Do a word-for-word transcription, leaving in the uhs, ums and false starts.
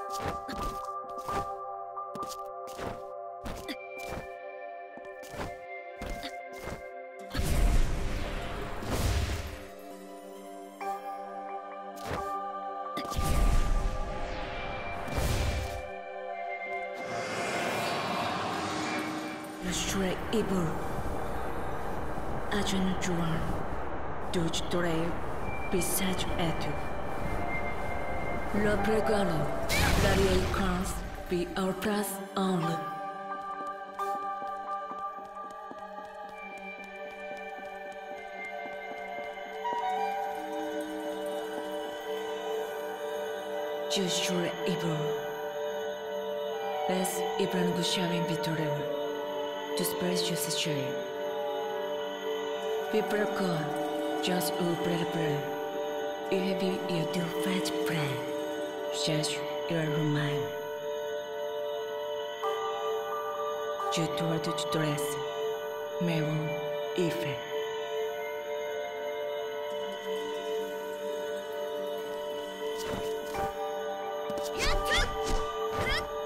Le straight evil. Agent Juan. Douche Doré. Visage Etu. Le Pregalo. L'Ariel Cans. Be our press only. Just evil. Les Ibran Gushavin Vitorel. To spread your situation. People God, just all bread bread. You have you, you do fat bread. Just your remind. You do to dress. Mevon Ife. Yeah.